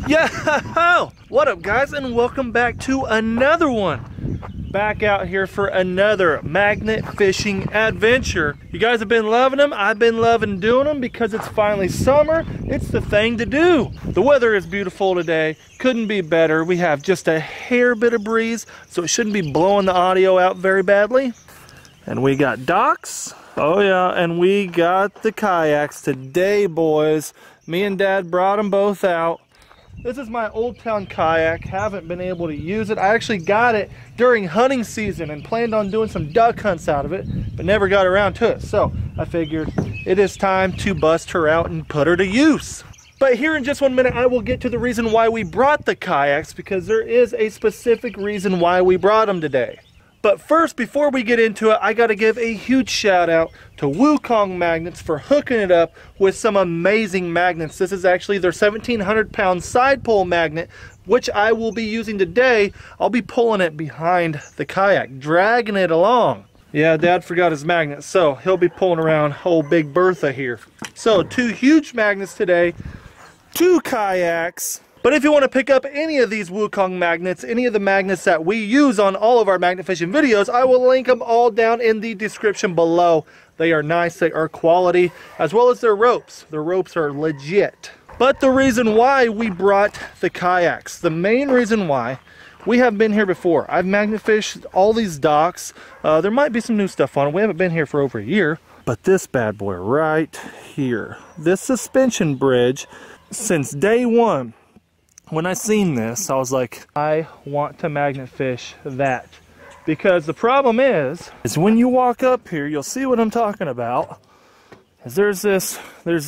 Yeah, what up guys, and welcome back to another one. Back out here for another magnet fishing adventure. You guys have been loving them. I've been loving doing them because it's finally summer. It's the thing to do. The weather is beautiful today. Couldn't be better. We have just a hair bit of breeze, so it shouldn't be blowing the audio out very badly. And we got docks. Oh yeah, and we got the kayaks today, boys. Me and Dad brought them both out. This is my Old Town kayak. Haven't been able to use it. I actually got it during hunting season and planned on doing some duck hunts out of it, but never got around to it. So I figured it is time to bust her out and put her to use. But here in just 1 minute, I will get to the reason why we brought the kayaks, because there is a specific reason why we brought them today. But first, before we get into it, I got to give a huge shout out to Wukong Magnets for hooking it up with some amazing magnets. This is actually their 1,700 pound side pole magnet, which I will be using today. I'll be pulling it behind the kayak, dragging it along. Yeah, Dad forgot his magnet, so he'll be pulling around old Big Bertha here. So 2 huge magnets today, 2 kayaks. But if you want to pick up any of these Wukong magnets, any of the magnets that we use on all of our magnet fishing videos, I will link them all down in the description below. They are nice, they are quality, as well as their ropes. Their ropes are legit. But the reason why we brought the kayaks, the main reason why, we have been here before. I've magnet fished all these docks. There might be some new stuff on it. We haven't been here for over a year. But this bad boy right here, this suspension bridge, since day one, when I seen this, I was like, I want to magnet fish that. Because the problem is when you walk up here, you'll see what I'm talking about. Is there's this.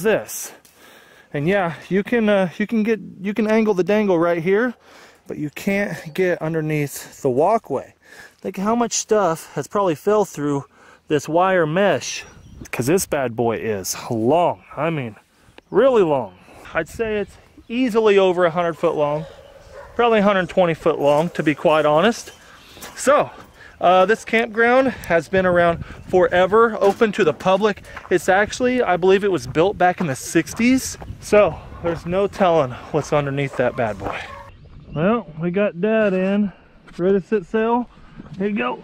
And yeah, you can angle the dangle right here, but you can't get underneath the walkway. Think how much stuff has probably fell through this wire mesh. Because this bad boy is long. I mean, really long. I'd say it's easily over 100 foot long, probably 120 foot long to be quite honest. So this campground has been around forever, open to the public. It's actually, I believe it was built back in the 60s, so there's no telling what's underneath that bad boy. Well, we got Dad in, ready to set sail. Here you go.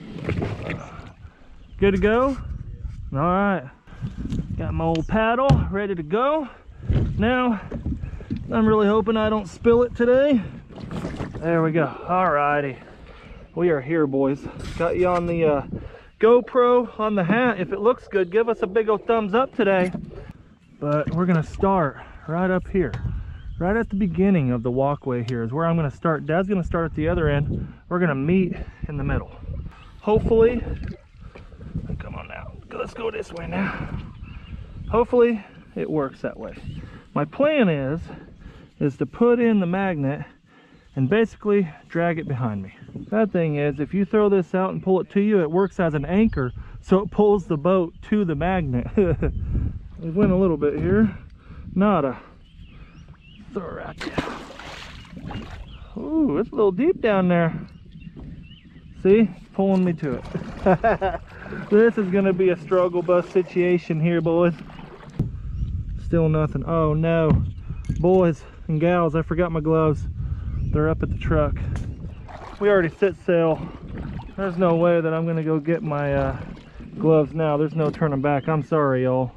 Good to go? All right, got my old paddle ready to go. Now I'm really hoping I don't spill it today. There we go. Alrighty. We are here, boys. Got you on the GoPro on the hat. If it looks good, give us a big old thumbs up today. But we're going to start right up here. Right at the beginning of the walkway here is where I'm going to start. Dad's going to start at the other end. We're going to meet in the middle. Hopefully, come on now. Let's go this way now. Hopefully, it works that way. My plan is to put in the magnet and basically drag it behind me. Bad thing is, if you throw this out and pull it to you, it works as an anchor, so it pulls the boat to the magnet. We went a little bit here. Nada. Throw her out there. Ooh, it's a little deep down there. See? Pulling me to it. This is gonna be a struggle bus situation here, boys. Still nothing. Oh no. Boys and gals, I forgot my gloves. They're up at the truck. We already set sail. There's no way that I'm gonna go get my gloves now. There's no turning back. I'm sorry, y'all.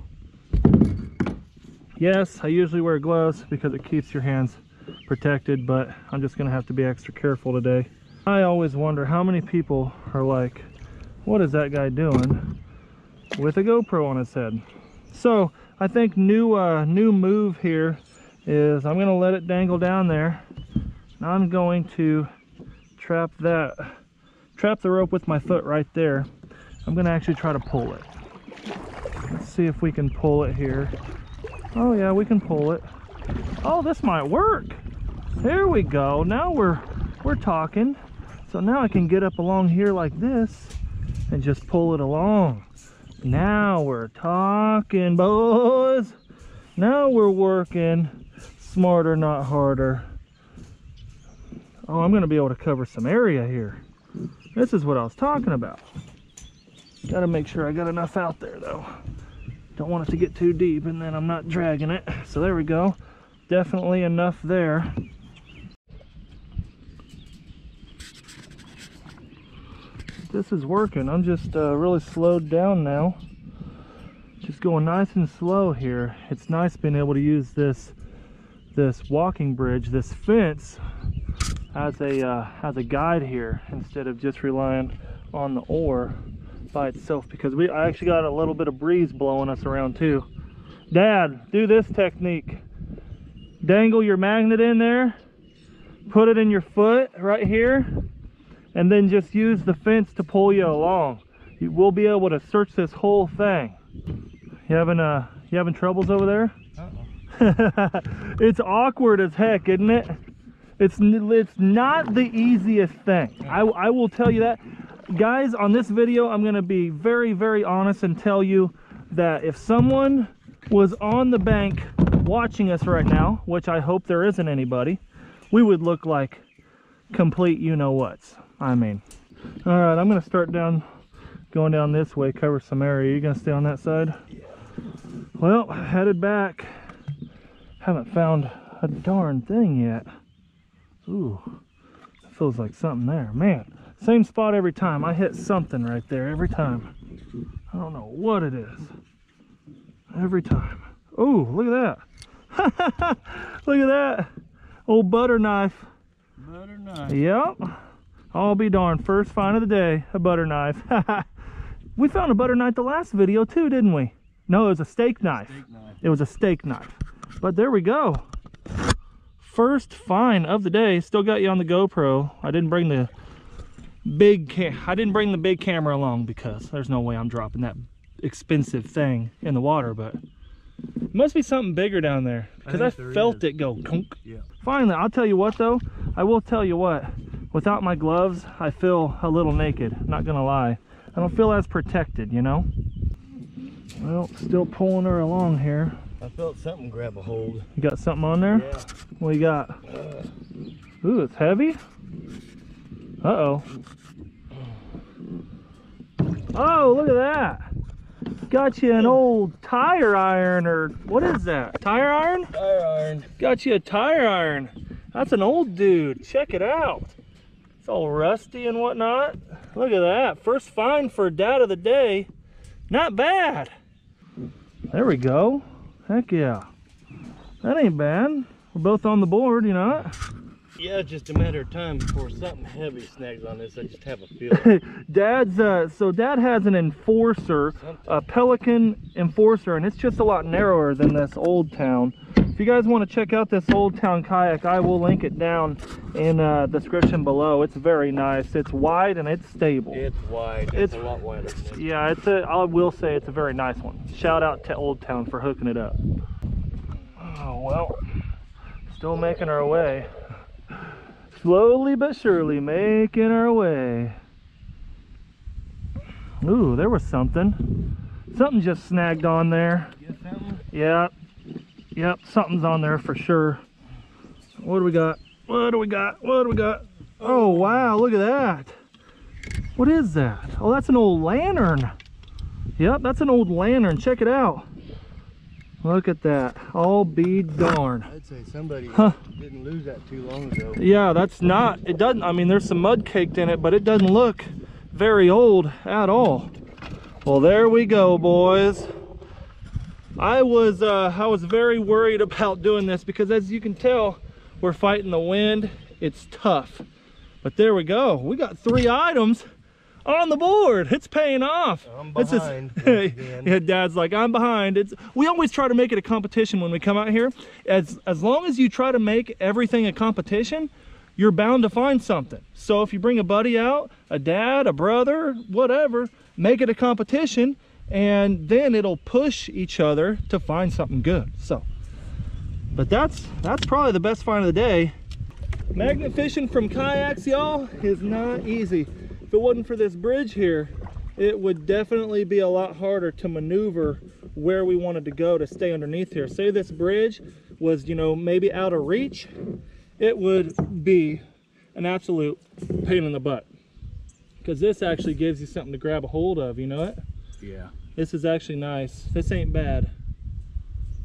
Yes, I usually wear gloves because it keeps your hands protected, but I'm just gonna have to be extra careful today. I always wonder how many people are like, what is that guy doing with a GoPro on his head? So I think new move here is I'm gonna let it dangle down there. Now I'm going to trap the rope with my foot right there. I'm gonna actually try to pull it. Let's see if we can pull it here. Oh yeah, we can pull it. Oh, this might work. There we go. Now we're talking. So now I can get up along here like this and just pull it along. Now we're talking, boys. Now we're working smarter, not harder. Oh, I'm gonna be able to cover some area here. This is what I was talking about. Gotta make sure I got enough out there though. Don't want it to get too deep and then I'm not dragging it. So there we go. definitely enough there. This is working. I'm just really slowed down now. Just going nice and slow here. It's nice being able to use this walking bridge, this fence, as a guide here instead of just relying on the oar by itself, because I actually got a little bit of breeze blowing us around too. Dad, do this technique. Dangle your magnet in there, put it in your foot right here, and then just use the fence to pull you along. You will be able to search this whole thing. You having troubles over there? It's awkward as heck, isn't it? It's not the easiest thing. I will tell you that. Guys, on this video, I'm going to be very, very honest and tell you that if someone was on the bank watching us right now, which I hope there isn't anybody, we would look like complete you-know-whats. I mean. All right, I'm going to start going down this way, cover some area. You going to stay on that side? Well, headed back. Haven't found a darn thing yet. Ooh, it feels like something there. Man, same spot every time. I hit something right there every time. I don't know what it is. Every time. Oh, look at that. Look at that. Old butter knife. Butter knife. Yep. I'll be darned. First find of the day, a butter knife. We found a butter knife the last video too, didn't we? No, it was a steak knife. It was a steak knife. But there we go. First find of the day. Still got you on the GoPro. I didn't bring the big camera along because there's no way I'm dropping that expensive thing in the water, but it must be something bigger down there because I felt it go kunk. Yeah. Finally, I'll tell you what though. I will tell you what. Without my gloves, I feel a little naked. Not gonna lie. I don't feel as protected, you know? Well, still pulling her along here. I felt something grab a hold. You got something on there? Yeah. What you got? Ooh, it's heavy. Uh-oh. Oh, look at that. Got you an old tire iron, or what is that? Tire iron? Tire iron. Got you a tire iron. That's an old dude. Check it out. It's all rusty and whatnot. Look at that. First find for dad of the day. Not bad. There we go. Heck yeah. That ain't bad. We're both on the board, you know? Yeah, it's just a matter of time before something heavy snags on this. I just have a feeling. So dad has an Enforcer, a Pelican Enforcer, and it's just a lot narrower than this Old Town. If you guys want to check out this Old Town kayak, I will link it down in the description below. It's very nice. It's wide and it's stable. It's wide. It's a lot wider than this. Yeah, I will say it's a very nice one. Shout out to Old Town for hooking it up. Oh, well, still making our way. Slowly but surely making our way. Ooh, there was something. Something just snagged on there. Get something? Yeah. Yep, something's on there for sure. What do we got? What do we got? What do we got? Oh, wow, look at that. What is that? Oh, that's an old lantern. Yep, that's an old lantern. Check it out. Look at that. I'll be darned. I'd say somebody didn't lose that too long ago. Yeah, that's not, it doesn't, I mean, there's some mud caked in it, but it doesn't look very old at all. Well, there we go, boys. I was very worried about doing this because, as you can tell, we're fighting the wind. It's tough. But there we go. We got 3 items on the board. It's paying off. I'm behind. Yeah, Dad's like, I'm behind. We always try to make it a competition when we come out here. As long as you try to make everything a competition, you're bound to find something. So if you bring a buddy out, a dad, a brother, whatever, make it a competition, and then it'll push each other to find something good. So, but that's probably the best find of the day. Magnet fishing from kayaks, y'all, is not easy. If it wasn't for this bridge here, it would definitely be a lot harder to maneuver where we wanted to go to stay underneath here. Say this bridge was, you know, maybe out of reach, it would be an absolute pain in the butt. Because this actually gives you something to grab a hold of, you know it? Yeah. This is actually nice. This ain't bad.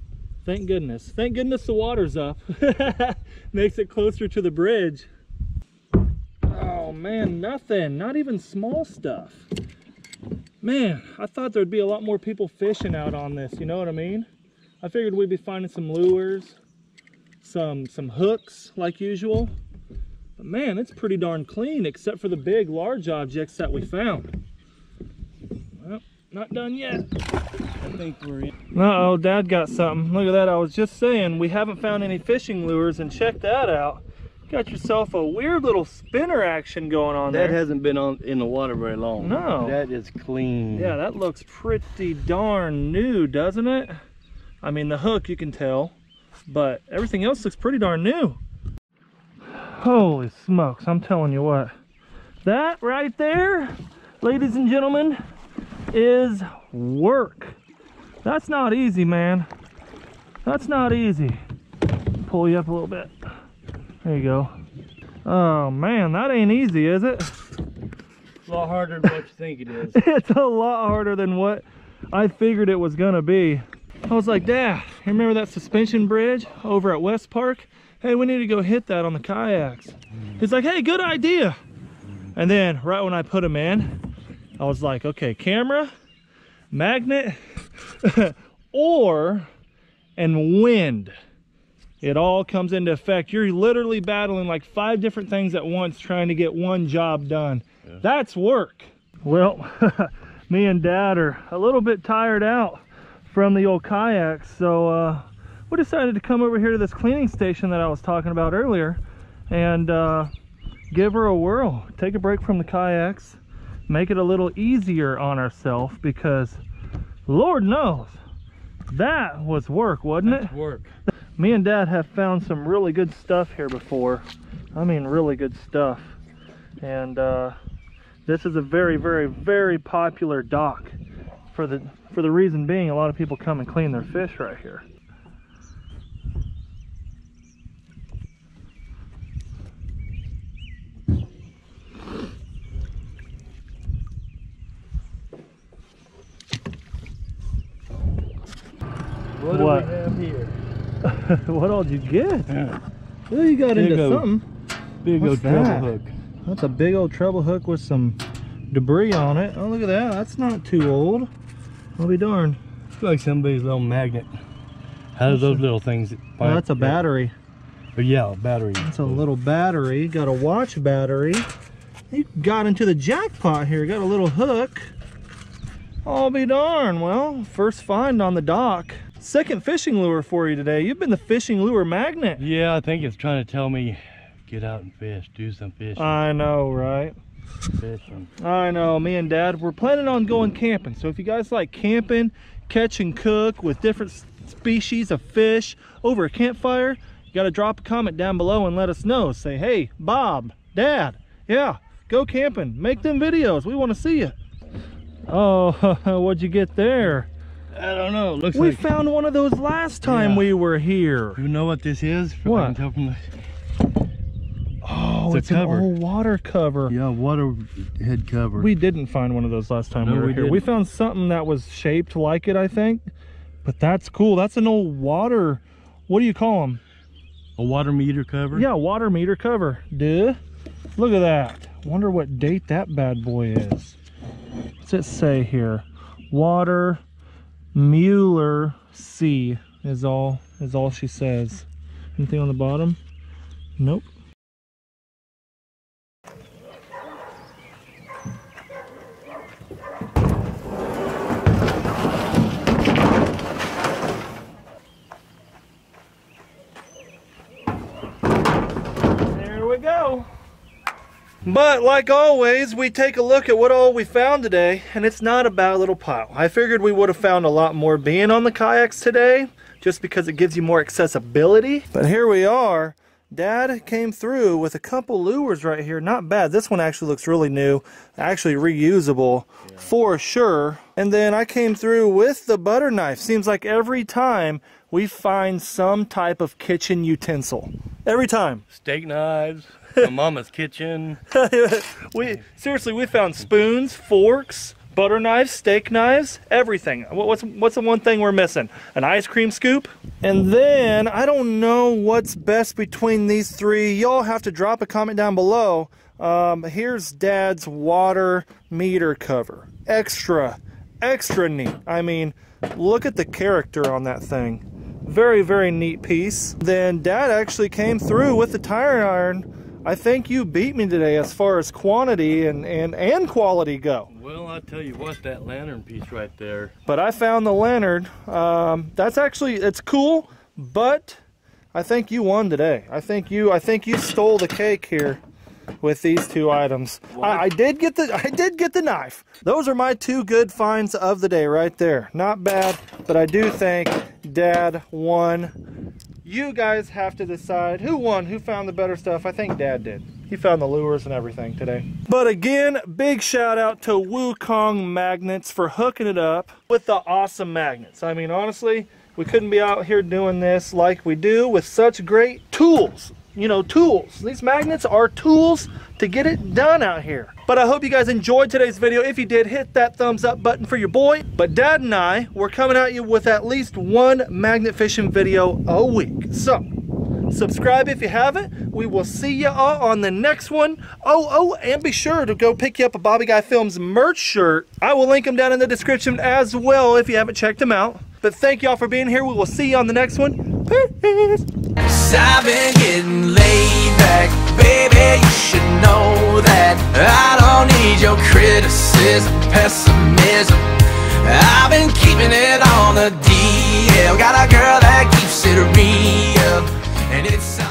Thank goodness. Thank goodness the water's up. Makes it closer to the bridge. Oh man, nothing. Not even small stuff. Man, I thought there'd be a lot more people fishing out on this, you know what I mean? I figured we'd be finding some lures, some hooks like usual. But man, it's pretty darn clean except for the big, large objects that we found. Well, not done yet. I think we're in. Uh-oh, Dad got something. Look at that. I was just saying we haven't found any fishing lures, and check that out. Got yourself a weird little spinner action going on there. That hasn't been in the water very long. No. That is clean. Yeah, that looks pretty darn new, doesn't it? I mean, the hook you can tell, but everything else looks pretty darn new. Holy smokes, I'm telling you what. That right there, ladies and gentlemen, is work. That's not easy, man. That's not easy. Pull you up a little bit. There you go. Oh man, that ain't easy, is it? It's a lot harder than what you think it is. It's a lot harder than what I figured it was gonna be. I was like, Dad, you remember that suspension bridge over at West Park? Hey, we need to go hit that on the kayaks. He's like, hey, good idea. And then right when I put them in, I was like, okay, camera, magnet, and wind. It all comes into effect. You're literally battling like 5 different things at once trying to get one job done. Yeah. That's work. Well, me and Dad are a little bit tired out from the old kayaks, so we decided to come over here to this cleaning station that I was talking about earlier and give her a whirl. Take a break from the kayaks, make it a little easier on ourselves, because Lord knows that was work, wasn't it? That's work. Me and Dad have found some really good stuff here before. I mean, really good stuff. And this is a very, very, very popular dock for the reason being a lot of people come and clean their fish right here. What do we have here? What all did you get? Yeah. Oh, you got into something. Big old treble hook. That's a big old treble hook with some debris on it. Oh, look at that. That's not too old. I'll be darned. It's like somebody's little magnet. How do those little things? Oh, that's a battery. But yeah, a battery. That's a little battery. Got a watch battery. You got into the jackpot here. Got a little hook. I'll be darned. Well, first find on the dock. Second fishing lure for you today. You've been the fishing lure magnet. Yeah, I think it's trying to tell me, get out and fish, do some fishing. I know, right? Fishing. I know, me and Dad, we're planning on going camping. So if you guys like camping, catch and cook with different species of fish over a campfire, you gotta drop a comment down below and let us know. Say, hey, Bob, Dad, yeah, go camping, make them videos, we wanna see you. Oh, what'd you get there? I don't know. It looks we like found one of those last time we were here. You know what this is? What? I can tell from the... Oh, it's an old water cover. Yeah, water head cover. We didn't find one of those last time we were here. We found something that was shaped like it, I think. But that's cool. That's an old water... What do you call them? A water meter cover? Yeah, water meter cover. Duh. Look at that. Wonder what date that bad boy is. What's it say here? Water... Mueller C is all she says. Anything on the bottom? Nope. There we go. But like always, we take a look at what all we found today, and it's not a bad little pile. I figured we would have found a lot more being on the kayaks today, just because it gives you more accessibility. But here we are. Dad came through with a couple lures right here. Not bad. This one actually looks really new. Actually reusable for sure. And then I came through with the butter knife. Seems like every time we find some type of kitchen utensil. Every time. Steak knives. My mama's kitchen. We found spoons, forks, butter knives, steak knives, everything. What's the one thing we're missing? An ice cream scoop? And then, I don't know what's best between these three. Y'all have to drop a comment down below. Here's Dad's water meter cover. Extra neat. I mean, look at the character on that thing. Very, very neat piece. Then Dad actually came through with the tire iron. I think you beat me today as far as quantity and quality go. Well, I tell you what, that lantern piece right there. But I found the lantern. That's actually, it's cool, but I think you won today. I think you stole the cake here with these two items. I did get the knife. Those are my two good finds of the day right there. Not bad, but I do think Dad won. You guys have to decide who won, who found the better stuff. I think Dad did. He found the lures and everything today. But again, big shout out to Wukong Magnets for hooking it up with the awesome magnets. I mean, honestly, we couldn't be out here doing this like we do with such great tools. You know, tools. These magnets are tools to get it done out here. But I hope you guys enjoyed today's video. If you did, hit that thumbs up button for your boy. But Dad and I, we're coming at you with at least one magnet fishing video a week. So, subscribe if you haven't. We will see you all on the next one. And be sure to go pick you up a Bobby Guy Films merch shirt. I will link them down in the description as well if you haven't checked them out. But thank y'all for being here. We will see you on the next one. Peace. I've been getting laid back, baby, you should know that I don't need your criticism, pessimism. I've been keeping it on the DL, got a girl that keeps it real, and it's